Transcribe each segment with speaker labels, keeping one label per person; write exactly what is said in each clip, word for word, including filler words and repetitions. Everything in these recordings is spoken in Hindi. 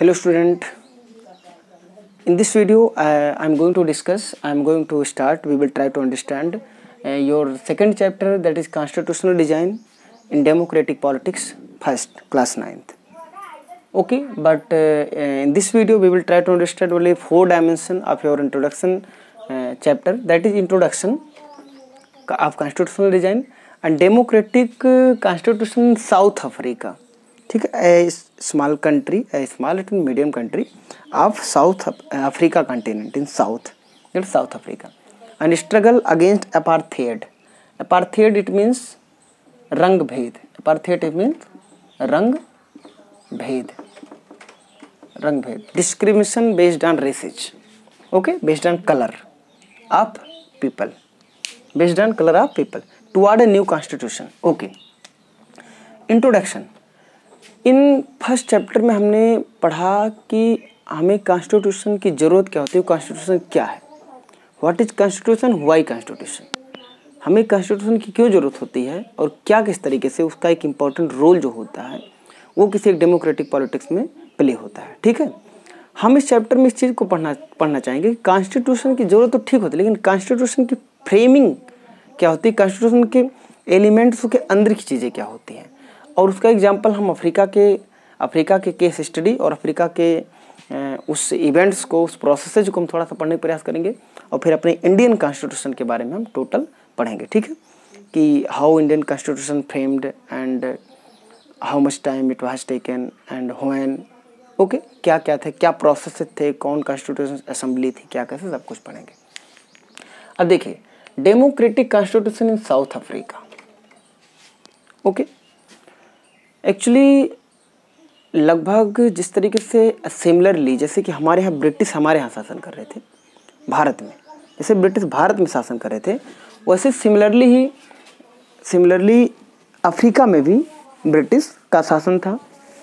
Speaker 1: Hello student, in this video uh, I am going to discuss, I am going to start, we will try to understand uh, your second chapter, that is constitutional design in democratic politics, first class ninth. Okay, but uh, in this video we will try to understand only four dimensions of your introduction uh, chapter, that is introduction of constitutional design and democratic uh, constitution in South Africa. ठीक है, a small country, a small and medium country of South Africa continent in South that South Africa and struggle against apartheid. Apartheid it means रंग भेद. अपार्थेड इट मीन्स रंग भेद, रंग भेद, discrimination based on races. Okay, based on colour of people, based on colour of people toward a new constitution. Okay, introduction. In first chapter में हमने पढ़ा कि हमें कॉन्स्टिट्यूशन की ज़रूरत क्या होती है, कॉन्स्टिट्यूशन क्या है, what is constitution, why constitution, हमें कॉन्स्टिट्यूशन की क्यों ज़रूरत होती है और क्या किस तरीके से उसका एक इम्पॉर्टेंट रोल जो होता है वो किसी एक डेमोक्रेटिक पॉलिटिक्स में प्ले होता है. ठीक है, हम इस चैप्टर में इस चीज़ को पढ़ना पढ़ना चाहेंगे. कॉन्स्टिट्यूशन की ज़रूरत तो ठीक होती है, लेकिन कॉन्स्टिट्यूशन की फ्रेमिंग क्या होती है, कॉन्स्टिट्यूशन के एलिमेंट्स के अंदर की चीज़ें क्या होती हैं, और उसका एग्जाम्पल हम अफ्रीका के अफ्रीका के केस स्टडी और अफ्रीका के उस इवेंट्स को, उस प्रोसेस को हम थोड़ा सा पढ़ने का प्रयास करेंगे और फिर अपने इंडियन कॉन्स्टिट्यूशन के बारे में हम टोटल पढ़ेंगे. ठीक है, कि how Indian constitution framed and how much time it was taken and when. Okay, क्या क्या थे, क्या प्रोसेस थे, कौन कॉन्स्टिट्यूशन असेंबली थी, क्या कैसे, सब कुछ पढ़ेंगे. अब देखिए, democratic constitution in South Africa. Okay, actually लगभग जिस तरीके से सिमिलरली, जैसे कि हमारे यहाँ ब्रिटिश हमारे यहाँ शासन कर रहे थे भारत में, जैसे ब्रिटिश भारत में शासन कर रहे थे, वैसे सिमिलरली ही सिमिलरली अफ्रीका में भी ब्रिटिश का शासन था,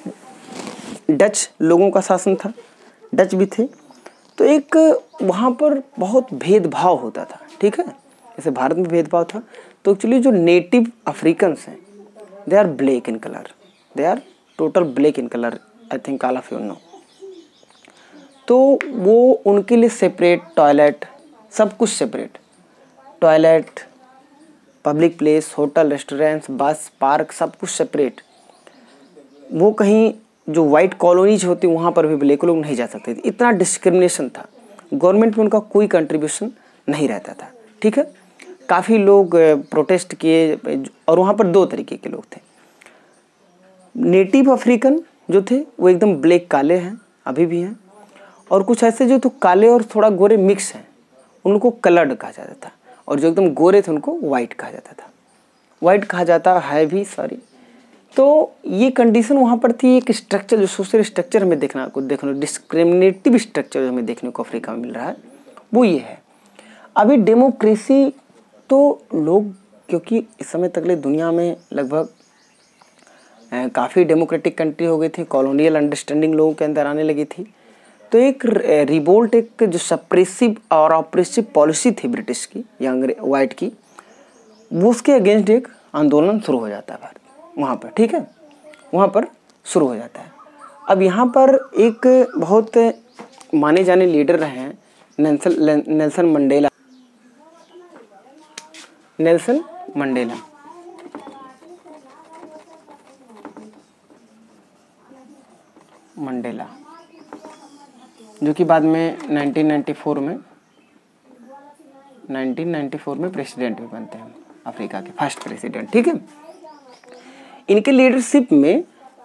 Speaker 1: डच लोगों का शासन था, डच भी थे. तो एक वहाँ पर बहुत भेदभाव होता था. ठीक है, जैसे भारत में भेदभाव था, तो एक्चुअली जो नेटिव अफ्रीकन्स हैं they are black in colour, they are total black in colour, I think all of you know. तो वो उनके लिए सेपरेट टॉयलेट, सब कुछ separate, toilet, public place, hotel, restaurants, bus, park, सब कुछ सेपरेट. वो कहीं जो वाइट कॉलोनीज होती वहाँ पर भी ब्लैक लोग नहीं जा सकते थे. इतना डिस्क्रिमिनेशन था, गवर्नमेंट में उनका कोई कंट्रीब्यूशन नहीं रहता था. ठीक है, काफ़ी लोग प्रोटेस्ट किए और वहाँ पर दो तरीके के लोग थे. नेटिव अफ्रीकन जो थे वो एकदम ब्लैक काले हैं, अभी भी हैं, और कुछ ऐसे जो तो काले और थोड़ा गोरे मिक्स हैं, उनको कलर्ड कहा जाता था, और जो एकदम गोरे थे उनको वाइट कहा जाता था, वाइट कहा जाता है भी, सॉरी. तो ये कंडीशन वहाँ पर थी. एक स्ट्रक्चर, जो सोशल स्ट्रक्चर हमें देखना को देखने डिस्क्रिमिनेटिव स्ट्रक्चर जो हमें देखने को अफ्रीका में मिल रहा है वो ये है. अभी डेमोक्रेसी तो लोग, क्योंकि इस समय तक दुनिया में लगभग काफ़ी डेमोक्रेटिक कंट्री हो गई थी, कॉलोनियल अंडरस्टैंडिंग लोगों के अंदर आने लगी थी, तो एक रिवोल्ट, एक जो सप्रेसिव और ऑप्रेसिव पॉलिसी थी ब्रिटिश की या वाइट की, वो उसके अगेंस्ट एक आंदोलन शुरू हो जाता है भारत वहाँ पर. ठीक है, वहाँ पर शुरू हो जाता है. अब यहाँ पर एक बहुत माने जाने लीडर रहे हैं Nelson Nelson Mandela. Nelson Mandela Mandela जो कि बाद में नाइनटीन नाइंटी फोर में नाइनटीन नाइंटी फोर में प्रेसिडेंट भी बनते हैं, अफ्रीका के फर्स्ट प्रेसिडेंट. ठीक है, इनके लीडरशिप में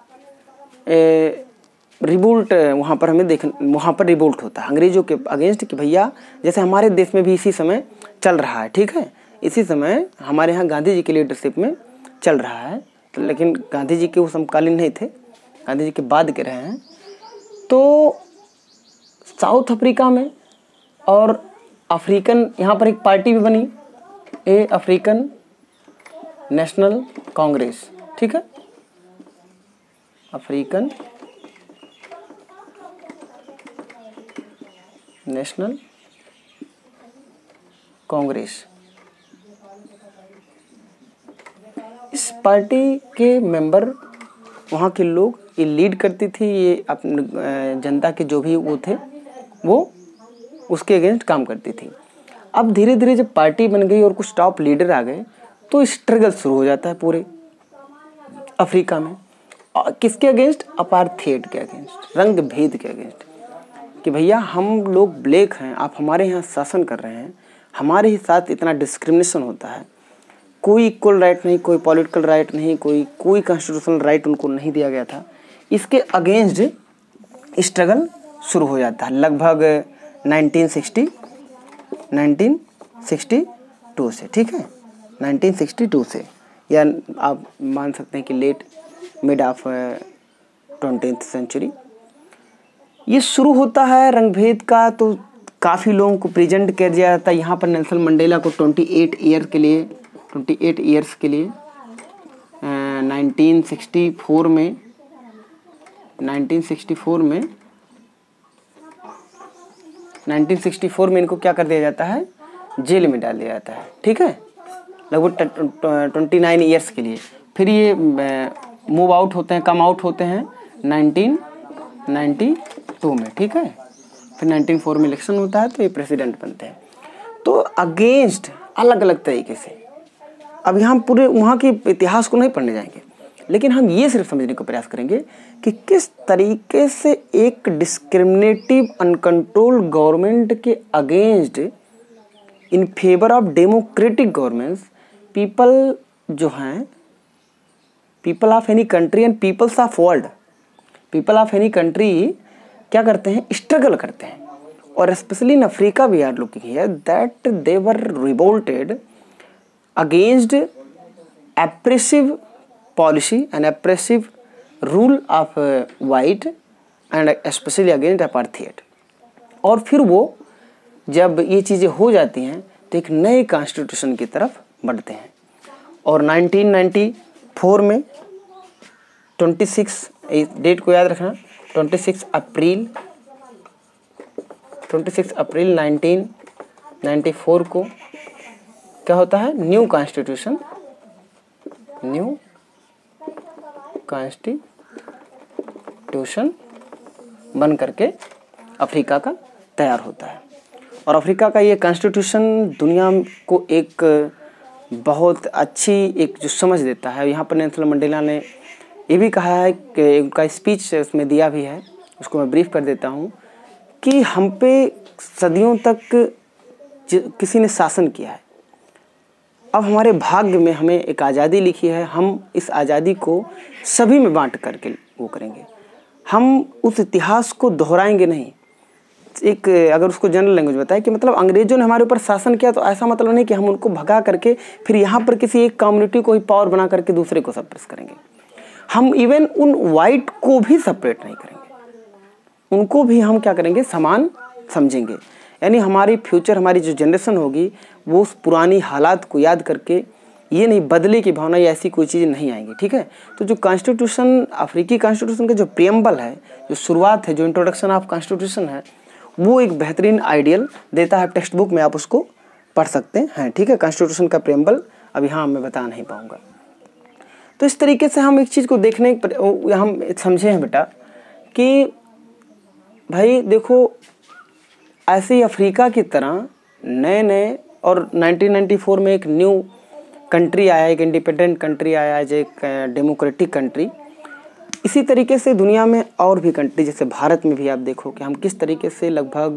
Speaker 1: रिवोल्ट वहाँ पर हमें देख वहाँ पर रिवोल्ट होता है अंग्रेजों के अगेंस्ट कि भैया, जैसे हमारे देश में भी इसी समय चल रहा है. ठीक है, इसी समय हमारे यहाँ गांधी जी की लीडरशिप में चल रहा है, तो लेकिन गांधी जी के वो समकालीन नहीं थे, गांधी जी के बाद के रहे हैं. तो साउथ अफ्रीका में और अफ्रीकन, यहाँ पर एक पार्टी भी बनी, ए अफ्रीकन नेशनल कांग्रेस. ठीक है, अफ्रीकन नेशनल कांग्रेस. इस पार्टी के मेंबर, वहाँ के लोग ये लीड करती थी, ये अपने जनता के जो भी वो थे वो उसके अगेंस्ट काम करती थी। अब धीरे धीरे जब पार्टी बन गई और कुछ टॉप लीडर आ गए तो स्ट्रगल शुरू हो जाता है पूरे अफ्रीका में। किसके अगेंस्ट? अपार्थेड के अगेंस्ट, रंग भेद के अगेंस्ट, कि भैया हम लोग ब्लैक हैं, आप हमारे यहाँ शासन कर रहे हैं, हमारे ही साथ इतना डिस्क्रिमिनेशन होता है, कोई इक्वल राइट नहीं, कोई पॉलिटिकल राइट नहीं, कोई कोई कॉन्स्टिट्यूशनल राइट उनको नहीं दिया गया था। इसके अगेंस्ट स्ट्रगल शुरू हो जाता है लगभग nineteen sixty nineteen sixty two से, ठीक है, नाइनटीन सिक्सटी टू से, या आप मान सकते हैं कि late mid of twentieth century ये शुरू होता है रंगभेद का। तो काफ़ी लोगों को प्रेजेंट किया जाता है। यहाँ पर नेल्सन मंडेला को अट्ठाईस ईयर के लिए अट्ठाईस ईयर्स के लिए नाइनटीन सिक्सटी फोर में नाइनटीन सिक्सटी फोर में नाइनटीन सिक्सटी फोर में इनको क्या कर दिया जाता है? जेल में डाल दिया जाता है, ठीक है, लगभग ट्वेंटी नाइन ईयर्स के लिए। फिर ये मूव आउट होते हैं, कम आउट होते हैं नाइनटीन नाइंटी टू में, ठीक है। फिर नाइनटीन फोर में इलेक्शन होता है तो ये प्रेसिडेंट बनते हैं। तो अगेंस्ट अलग अलग तरीके से, अब यहाँ पूरे वहाँ के इतिहास को नहीं पढ़ने जाएंगे, लेकिन हम ये सिर्फ समझने का प्रयास करेंगे कि किस तरीके से एक डिस्क्रिमिनेटिव अनकंट्रोल्ड गवर्नमेंट के against in favour of democratic governments people जो हैं, people of any country and peoples of world, people of any country क्या करते हैं? स्ट्रगल करते हैं। और specially in Africa we are looking here that they were revolted against oppressive policy and oppressive rule of white and specially against apartheid. और फिर वो जब ये चीज़ें हो जाती हैं तो एक नए कॉन्स्टिट्यूशन की तरफ बढ़ते हैं। और नाइनटीन नाइंटी फोर में छब्बीस, डेट को याद रखना, छब्बीस अप्रैल छब्बीस अप्रैल नाइनटीन नाइंटी फोर को क्या होता है? न्यू कॉन्स्टिट्यूशन न्यू कॉन्स्टिट्यूशन बन करके अफ्रीका का तैयार होता है। और अफ्रीका का ये कॉन्स्टिट्यूशन दुनिया को एक बहुत अच्छी एक जो समझ देता है। यहाँ पर नेल्सन मंडेला ने ये भी कहा है कि उनका स्पीच उसमें दिया भी है, उसको मैं ब्रीफ कर देता हूँ, कि हम पे सदियों तक किसी ने शासन किया है, अब हमारे भाग्य में हमें एक आज़ादी लिखी है, हम इस आज़ादी को सभी में बांट करके वो करेंगे, हम उस इतिहास को दोहराएंगे नहीं। एक अगर उसको जनरल लैंग्वेज बताए कि मतलब अंग्रेजों ने हमारे ऊपर शासन किया तो ऐसा मतलब नहीं कि हम उनको भगा करके फिर यहाँ पर किसी एक कम्युनिटी को ही पावर बना करके दूसरे को सप्रेस करेंगे। हम इवन उन वाइट को भी सेपरेट नहीं करेंगे, उनको भी हम क्या करेंगे? समान समझेंगे। यानी हमारी फ्यूचर, हमारी जो जनरेशन होगी वो उस पुरानी हालात को याद करके ये नहीं बदले की भावना या ऐसी कोई चीज़ नहीं आएंगी, ठीक है। तो जो कॉन्स्टिट्यूशन, अफ्रीकी कॉन्स्टिट्यूशन का जो प्रियम्बल है, जो शुरुआत है, जो इंट्रोडक्शन ऑफ कॉन्स्टिट्यूशन है, वो एक बेहतरीन आइडियल देता है। टेक्स्ट बुक में आप उसको पढ़ सकते हैं, ठीक है। कॉन्स्टिट्यूशन का प्रियम्बल अब यहाँ मैं बता नहीं पाऊँगा। तो इस तरीके से हम एक चीज़ को देखने हम समझे हैं बेटा कि भाई देखो, ऐसे ही अफ्रीका की तरह नए नए, और नाइनटीन नाइंटी फोर में एक न्यू कंट्री आया, एक इंडिपेंडेंट कंट्री आया, जो एक डेमोक्रेटिक कंट्री। इसी तरीके से दुनिया में और भी कंट्री, जैसे भारत में भी आप देखो कि हम किस तरीके से लगभग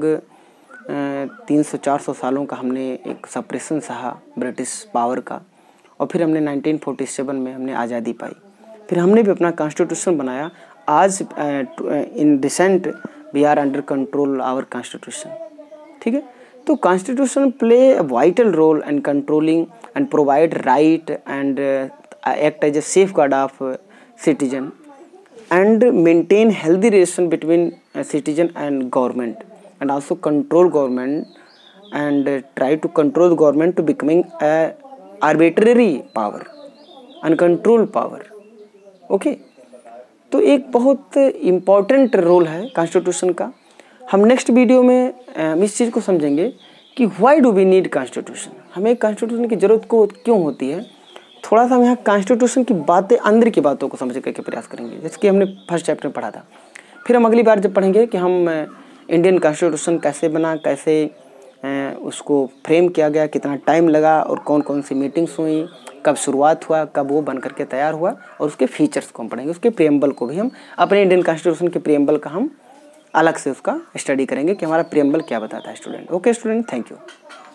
Speaker 1: तीन सौ चार सौ सालों का हमने एक सप्रेशन सहा ब्रिटिश पावर का, और फिर हमने नाइनटीन फोर्टी सेवन में हमने आज़ादी पाई, फिर हमने भी अपना कॉन्स्टिट्यूशन बनाया। आज in recent we are under control our constitution, ठीक है। तो constitution play a vital role in controlling and provide right and act as a safeguard of citizen and maintain healthy relation between uh, citizen and government, and also control government and uh, try to control the government to becoming a arbitrary power, uncontrolled power, okay। तो एक बहुत इम्पॉर्टेंट रोल है कॉन्स्टिट्यूशन का। हम नेक्स्ट वीडियो में uh, इस चीज़ को समझेंगे कि why do we need constitution, हमें कॉन्स्टिट्यूशन की ज़रूरत को क्यों होती है। थोड़ा सा हम यहाँ कॉन्स्टिट्यूशन की बातें, अंदर की बातों को समझने के प्रयास करेंगे, जैसे कि हमने फर्स्ट चैप्टर में पढ़ा था। फिर हम अगली बार जब पढ़ेंगे कि हम इंडियन कॉन्स्टिट्यूशन कैसे बना, कैसे उसको फ्रेम किया गया, कितना टाइम लगा और कौन कौन सी मीटिंग्स हुई, कब शुरुआत हुआ, कब वो बन करके तैयार हुआ, और उसके फीचर्स को हम पढ़ेंगे। उसके प्रियम्बल को भी हम, अपने इंडियन कॉन्स्टिट्यूशन के प्रियम्बल का हम अलग से उसका स्टडी करेंगे कि हमारा प्रियम्बल क्या बताता है student. Okay student, thank you.